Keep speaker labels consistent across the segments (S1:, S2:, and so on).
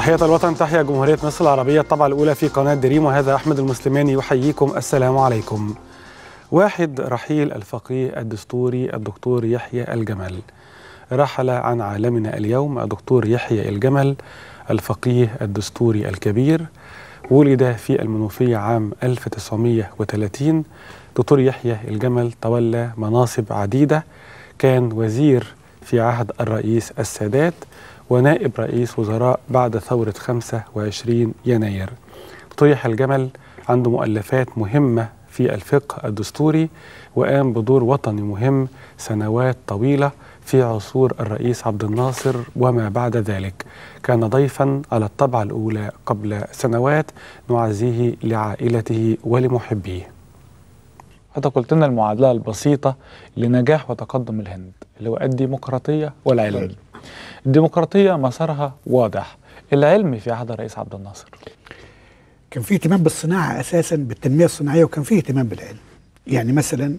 S1: تحية الوطن، تحية جمهورية مصر العربية، الطبعة الأولى في قناة دريم، وهذا أحمد المسلماني يحييكم. السلام عليكم. واحد، رحيل الفقيه الدستوري الدكتور يحيى الجمل. رحل عن عالمنا اليوم الدكتور يحيى الجمل، الفقيه الدستوري الكبير. ولد في المنوفية عام 1930. دكتور يحيى الجمل تولى مناصب عديدة، كان وزير في عهد الرئيس السادات ونائب رئيس وزراء بعد ثورة 25 يناير. دكتور يحيى الجمل عنده مؤلفات مهمة في الفقه الدستوري، وقام بدور وطني مهم سنوات طويلة في عصور الرئيس عبد الناصر وما بعد ذلك. كان ضيفا على الطبعة الأولى قبل سنوات، نعزيه لعائلته ولمحبيه. حتى قلت لنا المعادلة البسيطة لنجاح وتقدم الهند اللي هو الديمقراطية والعلم. الديمقراطية مسارها واضح، العلم في عهد الرئيس عبد الناصر
S2: كان فيه اهتمام بالصناعة أساسا، بالتنمية الصناعية، وكان فيه اهتمام بالعلم. يعني مثلا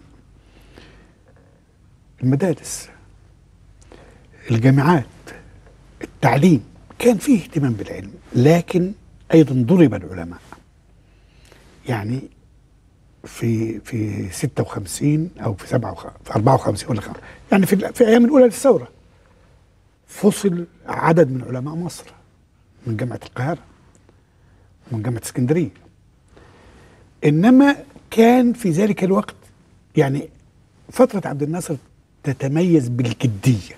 S2: المدارس، الجامعات، التعليم، كان فيه اهتمام بالعلم، لكن أيضا ضرب العلماء. يعني في 56 أو في 54 ولا 5، يعني في أيام الأولى للثورة فصل عدد من علماء مصر من جامعة القاهرة ومن جامعة اسكندرية. إنما كان في ذلك الوقت يعني فترة عبد الناصر تتميز بالجدية،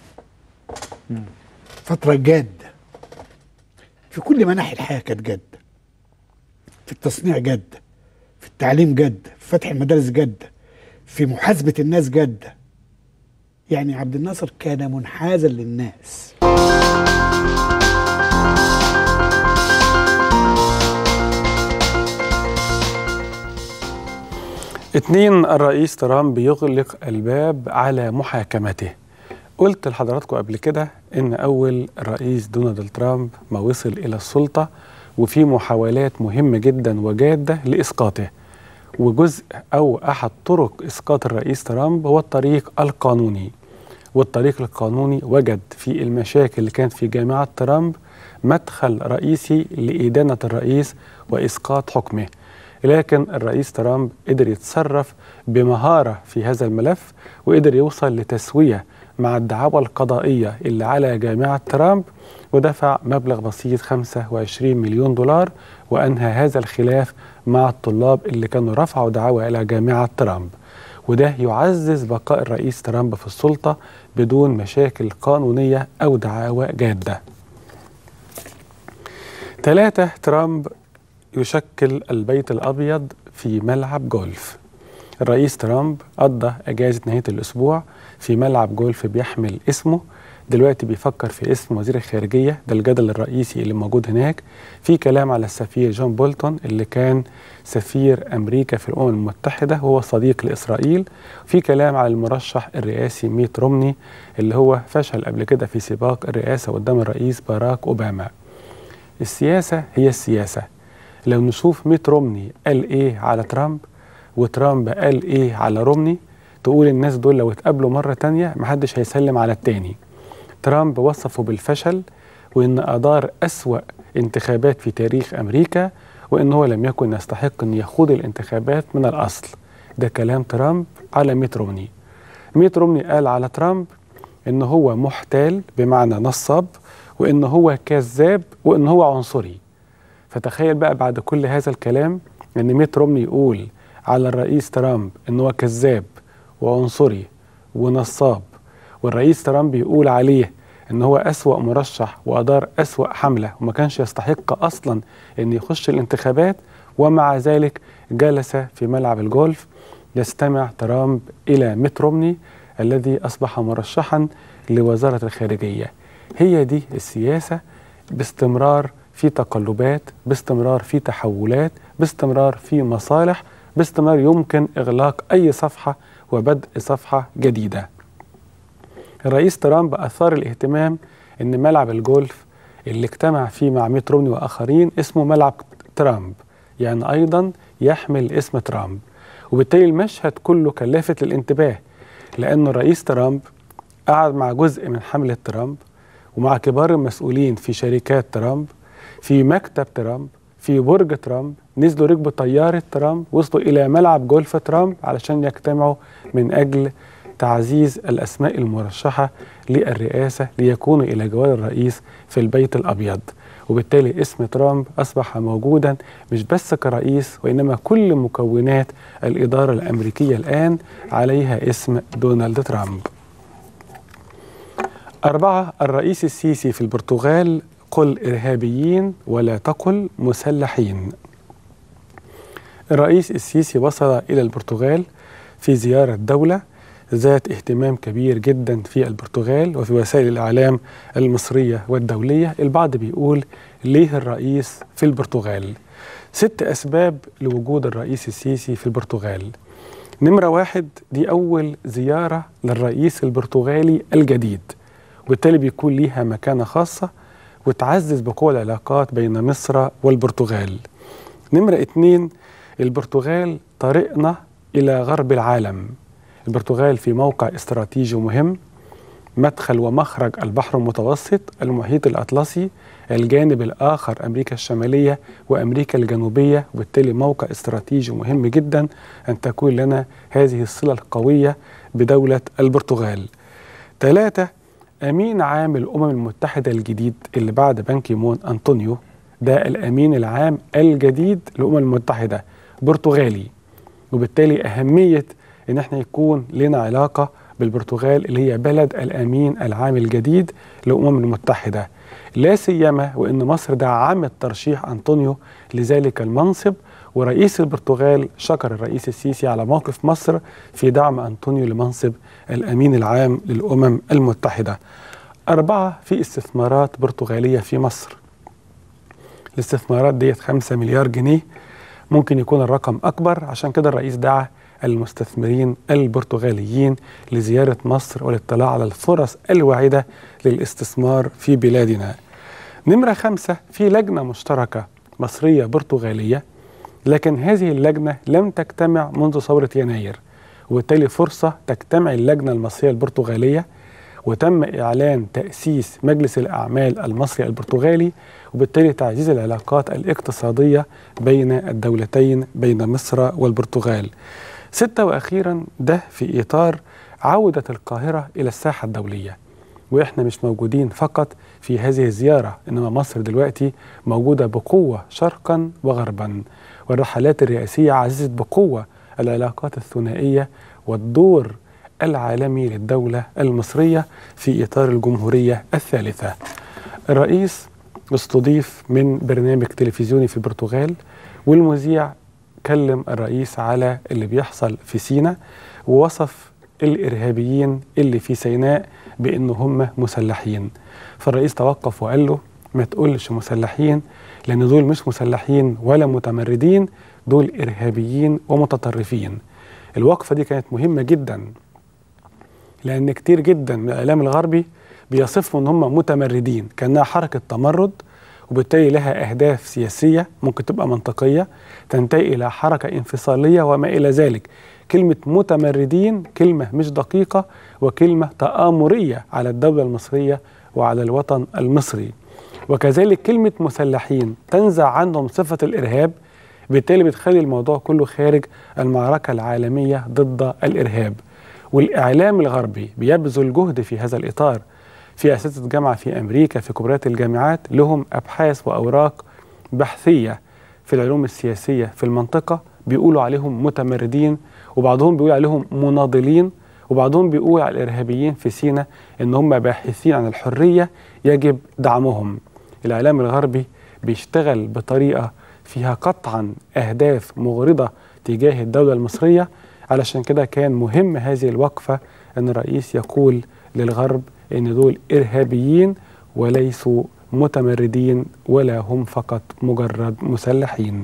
S2: فترة جادة في كل مناحي الحياة، كانت جادة في التصنيع، جادة في التعليم، جادة في فتح المدارس، جادة في محاسبة الناس، جادة. يعني عبد الناصر كان منحازا للناس.
S1: اتنين، الرئيس ترامب يغلق الباب على محاكمته. قلت لحضراتكم قبل كده ان اول الرئيس دونالد ترامب ما وصل الى السلطة وفي محاولات مهمة جدا وجادة لإسقاطه، وجزء أو أحد طرق إسقاط الرئيس ترامب هو الطريق القانوني. والطريق القانوني وجد في المشاكل اللي كانت في جامعة ترامب مدخل رئيسي لإدانة الرئيس وإسقاط حكمه. لكن الرئيس ترامب قدر يتصرف بمهارة في هذا الملف، وقدر يوصل لتسوية مع الدعاوى القضائية اللي على جامعة ترامب، ودفع مبلغ بسيط 25 مليون دولار، وأنهى هذا الخلاف مع الطلاب اللي كانوا رفعوا دعاوى إلى جامعة ترامب. وده يعزز بقاء الرئيس ترامب في السلطة بدون مشاكل قانونية أو دعاوى جادة. 3، ترامب يشكل البيت الأبيض في ملعب جولف. الرئيس ترامب قضى أجازة نهاية الأسبوع في ملعب جولف بيحمل اسمه. دلوقتي بيفكر في اسم وزير الخارجية، ده الجدل الرئيسي اللي موجود هناك. في كلام على السفير جون بولتون اللي كان سفير أمريكا في الأمم المتحدة وهو صديق لإسرائيل. في كلام على المرشح الرئاسي ميت رومني اللي هو فشل قبل كده في سباق الرئاسة قدام الرئيس باراك أوباما. السياسة هي السياسة. لو نشوف ميت رومني قال إيه على ترامب وترامب قال إيه على رومني، تقول الناس دول لو اتقابلوا مرة تانية محدش هيسلم على التاني. ترامب وصفه بالفشل، وإن أدار أسوأ انتخابات في تاريخ أمريكا، وإن هو لم يكن يستحق أن يخوض الانتخابات من الأصل. ده كلام ترامب على ميت رومني. ميت رومني قال على ترامب إن هو محتال بمعنى نصاب، وإن هو كذاب، وإن هو عنصري. فتخيل بقى بعد كل هذا الكلام إن ميت رومني يقول على الرئيس ترامب إن هو كذاب وعنصري ونصاب، والرئيس ترامب يقول عليه إن هو أسوأ مرشح وأدار أسوأ حملة وما كانش يستحق أصلا إن يخش الانتخابات، ومع ذلك جلس في ملعب الجولف يستمع ترامب إلى ميت رومني الذي أصبح مرشحا لوزارة الخارجية. هي دي السياسة، باستمرار في تقلبات، باستمرار في تحولات، باستمرار في مصالح، باستمرار يمكن إغلاق أي صفحة وبدء صفحة جديدة. الرئيس ترامب أثار الاهتمام إن ملعب الجولف اللي اجتمع فيه مع ميت رومني وآخرين اسمه ملعب ترامب، يعني أيضا يحمل اسم ترامب. وبالتالي المشهد كله كان لافت للانتباه، لأن الرئيس ترامب قعد مع جزء من حملة ترامب ومع كبار المسؤولين في شركات ترامب في مكتب ترامب، في برج ترامب، نزلوا ركبوا طيارة ترامب، وصلوا إلى ملعب جولف ترامب علشان يجتمعوا من أجل تعزيز الأسماء المرشحة للرئاسة ليكونوا إلى جوار الرئيس في البيت الأبيض. وبالتالي اسم ترامب أصبح موجودا مش بس كرئيس، وإنما كل مكونات الإدارة الأمريكية الآن عليها اسم دونالد ترامب. 4. الرئيس السيسي في البرتغال: قل إرهابيين ولا تقل مسلحين. الرئيس السيسي وصل إلى البرتغال في زيارة دولة ذات اهتمام كبير جدا في البرتغال وفي وسائل الإعلام المصرية والدولية. البعض بيقول ليه الرئيس في البرتغال؟ 6 أسباب لوجود الرئيس السيسي في البرتغال. نمرة 1، دي أول زيارة للرئيس البرتغالي الجديد، وبالتالي بيكون ليها مكانة خاصة وتعزز بقوة العلاقات بين مصر والبرتغال. نمرة 2، البرتغال طريقنا إلى غرب العالم. البرتغال في موقع استراتيجي مهم، مدخل ومخرج البحر المتوسط، المحيط الأطلسي، الجانب الآخر أمريكا الشمالية وأمريكا الجنوبية، وبالتالي موقع استراتيجي مهم جدا أن تكون لنا هذه الصلة القوية بدولة البرتغال. 3، أمين عام الأمم المتحدة الجديد اللي بعد بان كي مون، أنطونيو، ده الأمين العام الجديد للأمم المتحدة برتغالي، وبالتالي أهمية إن احنا يكون لنا علاقة بالبرتغال اللي هي بلد الأمين العام الجديد للأمم المتحدة، لا سيما وإن مصر دعمت ترشيح أنطونيو لذلك المنصب، ورئيس البرتغال شكر الرئيس السيسي على موقف مصر في دعم أنطونيو لمنصب الأمين العام للأمم المتحدة. 4، في استثمارات برتغالية في مصر. الاستثمارات ديت 5 مليار جنيه، ممكن يكون الرقم أكبر، عشان كده الرئيس دعا المستثمرين البرتغاليين لزيارة مصر والاطلاع على الفرص الواعدة للاستثمار في بلادنا. نمرة 5، في لجنة مشتركة مصرية برتغالية، لكن هذه اللجنة لم تجتمع منذ ثورة يناير، وبالتالي فرصة تجتمع اللجنة المصرية البرتغالية، وتم إعلان تأسيس مجلس الأعمال المصري البرتغالي، وبالتالي تعزيز العلاقات الاقتصادية بين الدولتين بين مصر والبرتغال. 6، وأخيرا ده في إطار عودة القاهرة إلى الساحة الدولية، وإحنا مش موجودين فقط في هذه الزيارة، إنما مصر دلوقتي موجودة بقوة شرقا وغربا، والرحلات الرئاسية عززت بقوة العلاقات الثنائية والدور العالمي للدولة المصرية في إطار الجمهورية الثالثة. الرئيس استضيف من برنامج تلفزيوني في البرتغال، والمذيع كلم الرئيس على اللي بيحصل في سيناء، ووصف الإرهابيين اللي في سيناء بأنه هم مسلحين. فالرئيس توقف وقال له ما تقولش مسلحين، لأن دول مش مسلحين ولا متمردين، دول إرهابيين ومتطرفين. الوقفة دي كانت مهمة جدا، لأن كتير جدا من الإعلام الغربي بيصفوا أن هم متمردين كأنها حركة تمرد، وبالتالي لها أهداف سياسية ممكن تبقى منطقية تنتهي إلى حركة انفصالية وما إلى ذلك. كلمة متمردين كلمة مش دقيقة، وكلمة تآمرية على الدولة المصرية وعلى الوطن المصري. وكذلك كلمة مسلحين تنزع عنهم صفة الإرهاب، بالتالي بتخلي الموضوع كله خارج المعركة العالمية ضد الإرهاب. والإعلام الغربي بيبذل جهد في هذا الإطار. في أساتذة جامعة في أمريكا في كبريات الجامعات لهم أبحاث وأوراق بحثية في العلوم السياسية في المنطقة، بيقولوا عليهم متمردين، وبعضهم بيقول عليهم مناضلين، وبعضهم بيقول على الإرهابيين في سيناء إن هم باحثين عن الحرية يجب دعمهم. الإعلام الغربي بيشتغل بطريقة فيها قطعا أهداف مغرضة تجاه الدولة المصرية. علشان كده كان مهم هذه الوقفة أن الرئيس يقول للغرب إن دول إرهابيين وليسوا متمردين، ولا هم فقط مجرد مسلحين.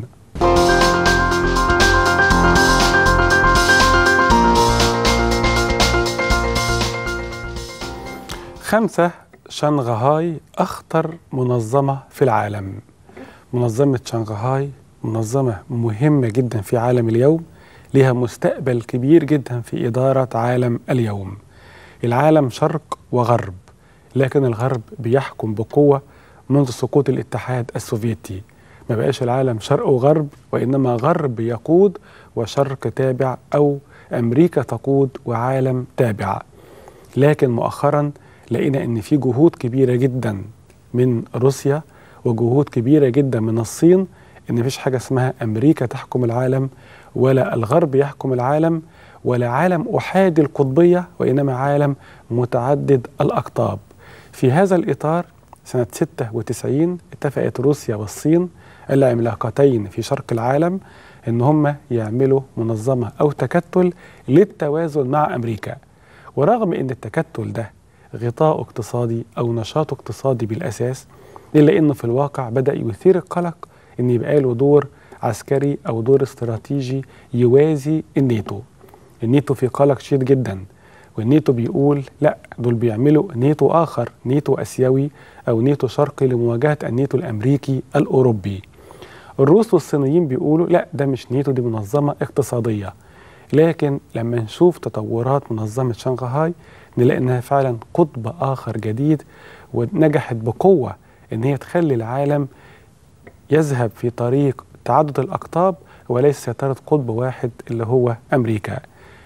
S1: 5، شنغهاي أخطر منظمة في العالم. منظمة شنغهاي منظمة مهمة جدا في عالم اليوم، لها مستقبل كبير جدا في إدارة عالم اليوم. العالم شرق وغرب، لكن الغرب بيحكم بقوة منذ سقوط الاتحاد السوفيتي. ما بقاش العالم شرق وغرب، وإنما غرب يقود وشرق تابع، أو أمريكا تقود وعالم تابع. لكن مؤخرا لقينا إن في جهود كبيرة جدا من روسيا وجهود كبيرة جدا من الصين إن مفيش حاجة اسمها أمريكا تحكم العالم، ولا الغرب يحكم العالم، ولا عالم أحادي القطبية، وإنما عالم متعدد الأقطاب. في هذا الإطار سنة 96 اتفقت روسيا والصين العملاقتين في شرق العالم إن هم يعملوا منظمة أو تكتل للتوازن مع أمريكا. ورغم إن التكتل ده غطاء اقتصادي أو نشاط اقتصادي بالأساس، إلا إنه في الواقع بدأ يثير القلق إن يبقى له دور عسكري أو دور استراتيجي يوازي الناتو. الناتو في قلق شديد جدا، والناتو بيقول لا، دول بيعملوا ناتو آخر، ناتو أسيوي أو ناتو شرقي لمواجهة الناتو الأمريكي الأوروبي. الروس والصينيين بيقولوا لا، ده مش ناتو، دي منظمة اقتصادية. لكن لما نشوف تطورات منظمة شنغهاي نلاقي إنها فعلا قطب آخر جديد، ونجحت بقوة إن هي تخلي العالم يذهب في طريق تعدد الأقطاب وليس سيطرة قطب واحد اللي هو أمريكا.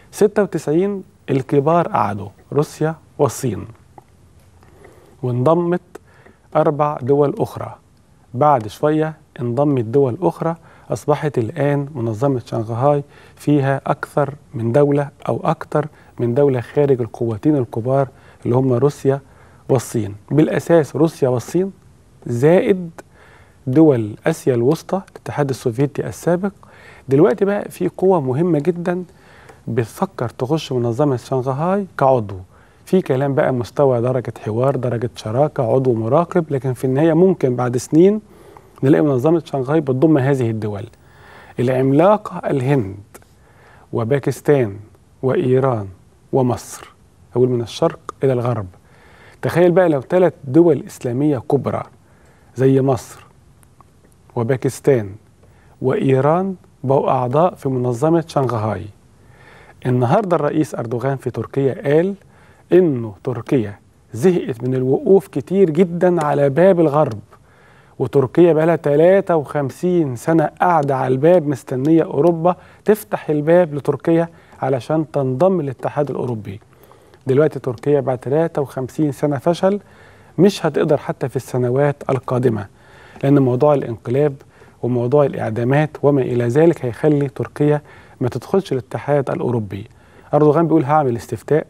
S1: 96 الكبار قعدوا، روسيا والصين، وانضمت 4 دول أخرى. بعد شوية انضمت دول أخرى، أصبحت الآن منظمة شنغهاي فيها أكثر من دولة أو أكثر من دولة خارج القوتين الكبار اللي هم روسيا والصين. بالأساس روسيا والصين زائد دول آسيا الوسطى، الاتحاد السوفيتي السابق. دلوقتي بقى في قوة مهمة جدا بتفكر تخش منظمة شنغهاي كعضو. في كلام بقى مستوى درجة حوار، درجة شراكة، عضو مراقب، لكن في النهاية ممكن بعد سنين نلاقي منظمة شنغهاي بتضم هذه الدول العملاقة: الهند وباكستان وإيران ومصر، أقول من الشرق إلى الغرب. تخيل بقى لو 3 دول إسلامية كبرى زي مصر وباكستان وإيران بقوا أعضاء في منظمة شنغهاي. النهاردة الرئيس أردوغان في تركيا قال إنه تركيا زهقت من الوقوف كتير جدا على باب الغرب، وتركيا بقى لها 53 سنة قاعدة على الباب مستنية أوروبا تفتح الباب لتركيا علشان تنضم للاتحاد الأوروبي. دلوقتي تركيا بعد 53 سنة فشل مش هتقدر حتى في السنوات القادمة، لأن موضوع الانقلاب وموضوع الإعدامات وما إلى ذلك هيخلي تركيا ما تدخلش الاتحاد الأوروبي. أردوغان بيقول هعمل استفتاء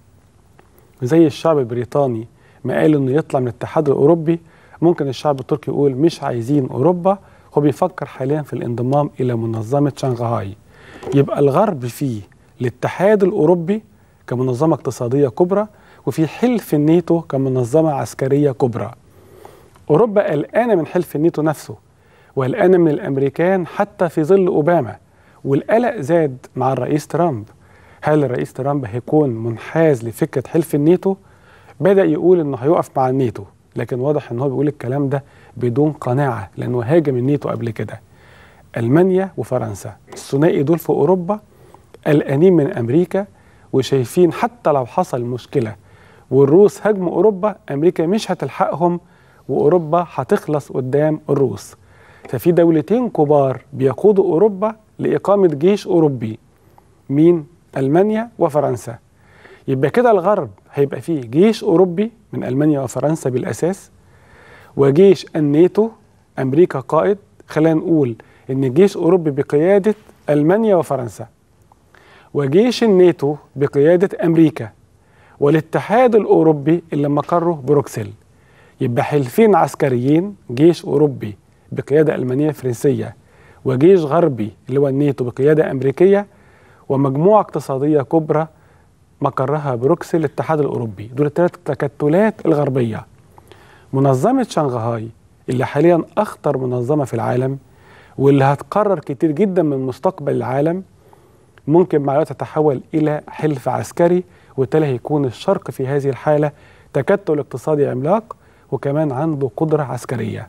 S1: زي الشعب البريطاني ما قال إنه يطلع من الاتحاد الأوروبي، ممكن الشعب التركي يقول مش عايزين أوروبا. هو بيفكر حاليا في الانضمام إلى منظمة شنغهاي. يبقى الغرب فيه الاتحاد الأوروبي كمنظمة اقتصادية كبرى، وفي حلف الناتو كمنظمة عسكرية كبرى. أوروبا قلقانة من حلف الناتو نفسه، وقلقانة من الأمريكان حتى في ظل أوباما، والقلق زاد مع الرئيس ترامب. هل الرئيس ترامب هيكون منحاز لفكرة حلف الناتو؟ بدأ يقول إنه هيقف مع الناتو، لكن واضح إنه بيقول الكلام ده بدون قناعة، لأنه هاجم الناتو قبل كده. ألمانيا وفرنسا الثنائي دول في أوروبا قلقانين من أمريكا، وشايفين حتى لو حصل مشكلة والروس هاجموا أوروبا، أمريكا مش هتلحقهم وأوروبا هتخلص قدام الروس. ففي دولتين كبار بيقودوا أوروبا لإقامة جيش أوروبي، مين؟ ألمانيا وفرنسا. يبقى كده الغرب هيبقى فيه جيش أوروبي من ألمانيا وفرنسا بالأساس، وجيش الناتو أمريكا قائد. خلينا نقول إن جيش أوروبي بقيادة ألمانيا وفرنسا، وجيش الناتو بقيادة أمريكا، والاتحاد الأوروبي اللي مقره بروكسل. يبقى حلفين عسكريين، جيش أوروبي بقيادة ألمانية فرنسية، وجيش غربي اللي هو الناتو بقيادة أمريكية، ومجموعة اقتصادية كبرى مقرها بروكسل الاتحاد الأوروبي. دول الثلاث تكتلات الغربية. منظمة شنغهاي اللي حاليا أخطر منظمة في العالم، واللي هتقرر كتير جدا من مستقبل العالم، ممكن مع الوقت تتحول إلى حلف عسكري، وبالتالي هيكون الشرق في هذه الحالة تكتل اقتصادي عملاق وكمان عنده قدرة عسكرية.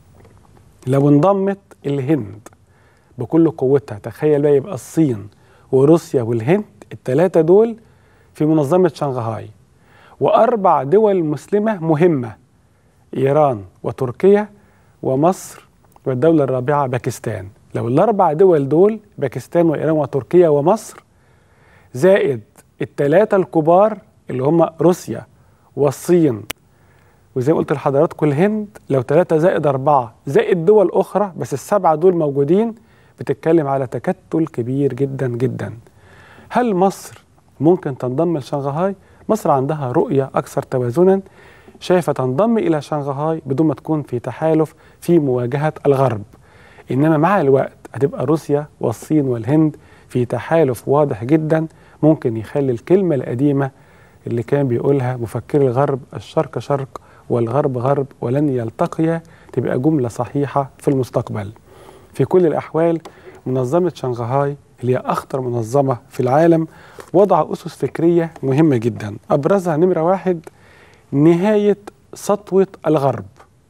S1: لو انضمت الهند بكل قوتها، تخيل بقى يبقى الصين وروسيا والهند الثلاثة دول في منظمة شنغهاي، و4 دول مسلمة مهمة: إيران وتركيا ومصر، والدولة الرابعة باكستان. لو الأربع دول دول، باكستان وإيران وتركيا ومصر، زائد الثلاثة الكبار اللي هم روسيا والصين وزي ما قلت لحضراتكم الهند، لو 3 زائد 4 زائد دول أخرى، بس السبعة دول موجودين، بتتكلم على تكتل كبير جدا جدا. هل مصر ممكن تنضم لشنغهاي؟ مصر عندها رؤية أكثر توازنا، شايفة تنضم إلى شنغهاي بدون ما تكون في تحالف في مواجهة الغرب. إنما مع الوقت هتبقى روسيا والصين والهند في تحالف واضح جدا، ممكن يخلي الكلمة القديمة اللي كان بيقولها مفكر الغرب: الشرق شرق والغرب غرب ولن يلتقيا، تبقى جملة صحيحة في المستقبل. في كل الأحوال منظمة شنغهاي اللي هي أخطر منظمة في العالم وضع أسس فكرية مهمة جدا، أبرزها نمرة 1 نهاية سطوة الغرب،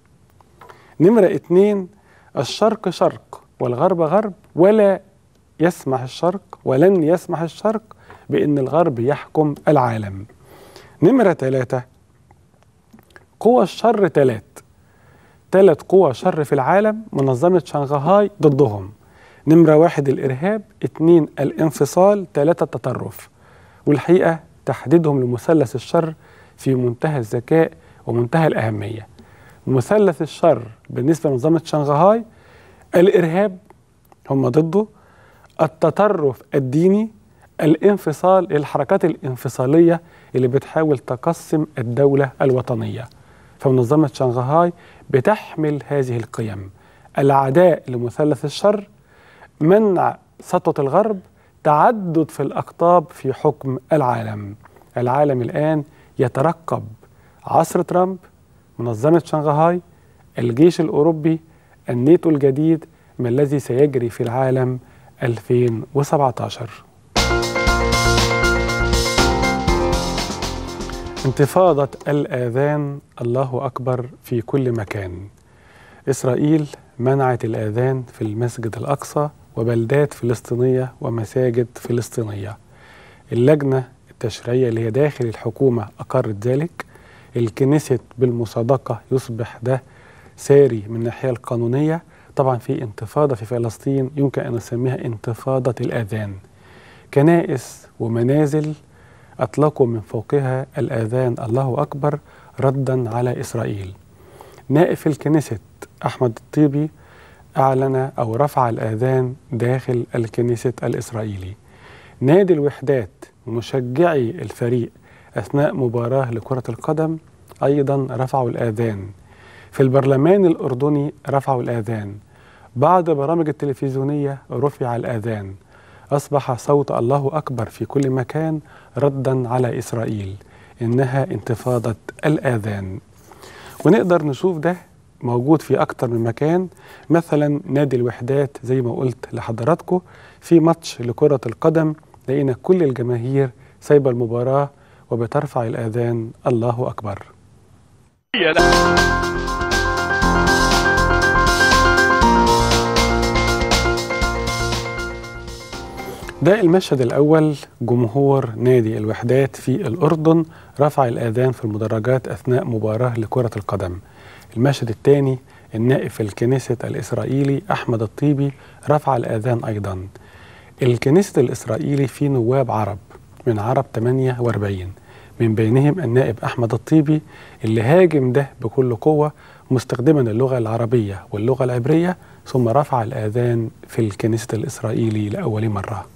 S1: نمرة 2 الشرق شرق والغرب غرب، ولا يسمح الشرق ولن يسمح الشرق بأن الغرب يحكم العالم. نمرة 3 قوى الشر 3 قوى شر في العالم منظمة شنغهاي ضدهم. نمرة 1 الإرهاب، 2 الانفصال، 3 التطرف. والحقيقة تحديدهم لمثلث الشر في منتهى الذكاء ومنتهى الأهمية. مثلث الشر بالنسبة لمنظمة شنغهاي: الإرهاب هم ضده، التطرف الديني، الانفصال، الحركات الانفصالية اللي بتحاول تقسم الدولة الوطنية. فمنظمة شنغهاي بتحمل هذه القيم: العداء لمثلث الشر، منع سطوة الغرب، تعدد في الأقطاب في حكم العالم. العالم الآن يترقب عصر ترامب، منظمة شنغهاي، الجيش الأوروبي، الناتو الجديد، ما الذي سيجري في العالم 2017. انتفاضة الآذان، الله أكبر في كل مكان. إسرائيل منعت الآذان في المسجد الأقصى وبلدات فلسطينية ومساجد فلسطينية. اللجنة التشريعية اللي هي داخل الحكومة أقرت ذلك. الكنيست بالمصادقة يصبح ده ساري من الناحية القانونية. طبعا في انتفاضة في فلسطين يمكن أن نسميها انتفاضة الآذان. كنائس ومنازل أطلقوا من فوقها الآذان الله أكبر ردا على إسرائيل. نائب الكنيست أحمد الطيبي أعلن أو رفع الآذان داخل الكنيست الإسرائيلي. نادي الوحدات مشجعي الفريق أثناء مباراة لكرة القدم أيضا رفعوا الآذان. في البرلمان الأردني رفعوا الآذان. بعض البرامج التلفزيونية رفع الآذان. أصبح صوت الله أكبر في كل مكان ردا على إسرائيل. إنها انتفاضة الآذان، ونقدر نشوف ده موجود في أكتر من مكان. مثلا نادي الوحدات زي ما قلت لحضراتكم، في ماتش لكرة القدم لقينا كل الجماهير سايبة المباراة وبترفع الآذان الله أكبر. ده المشهد الأول، جمهور نادي الوحدات في الأردن رفع الآذان في المدرجات أثناء مباراة لكرة القدم. المشهد الثاني، النائب في الكنيسة الإسرائيلي أحمد الطيبي رفع الآذان أيضا. الكنيسة الإسرائيلي فيه نواب عرب من عرب 48، من بينهم النائب أحمد الطيبي اللي هاجم ده بكل قوة مستخدما اللغة العربية واللغة العبرية، ثم رفع الآذان في الكنيسة الإسرائيلي لأول مرة.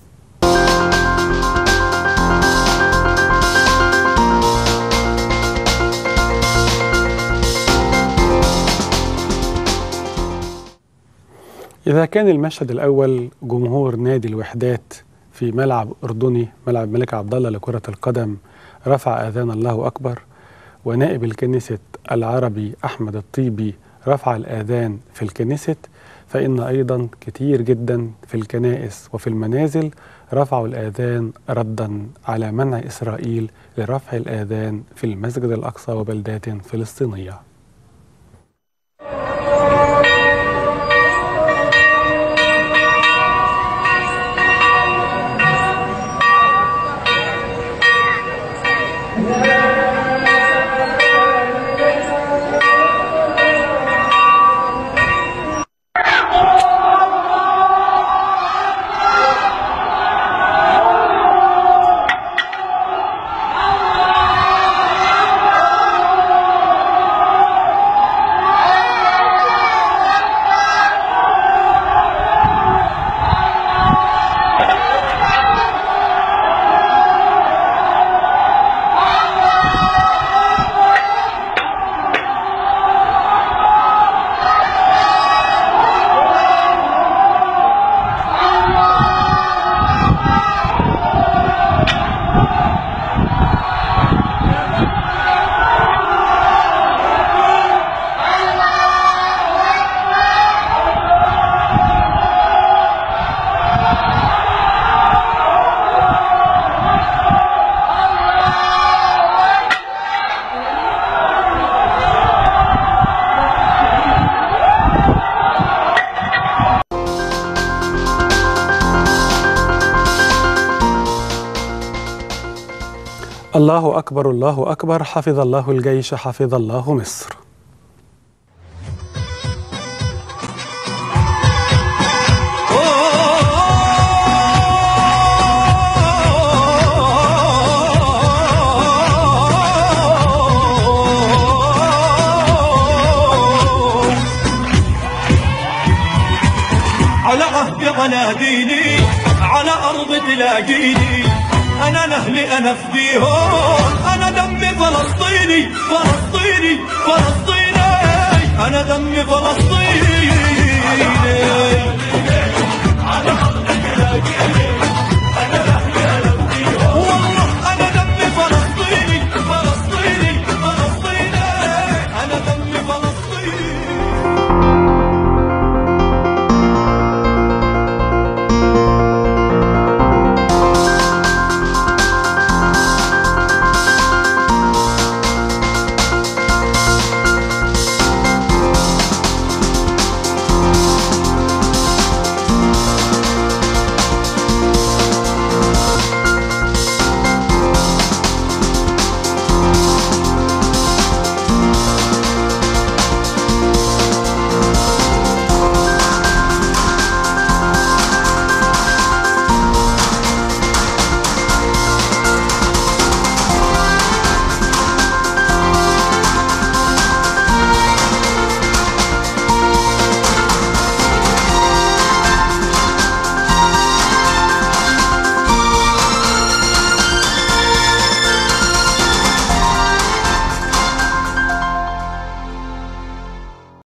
S1: إذا كان المشهد الأول جمهور نادي الوحدات في ملعب أردني، ملعب الملك عبد الله لكرة القدم، رفع آذان الله أكبر، ونائب الكنيسة العربي أحمد الطيبي رفع الآذان في الكنيسة، فإن أيضا كتير جدا في الكنائس وفي المنازل رفعوا الآذان ردا على منع إسرائيل لرفع الآذان في المسجد الأقصى وبلدات فلسطينية. الله أكبر الله أكبر، حفظ الله الجيش، حفظ الله مصر.
S3: على عهدي على ديني على أرض تلاقيني، أنا لأهلي أنا فديهم، أنا دمي فلسطيني فلسطيني فلسطيني، أنا دمي فلسطيني.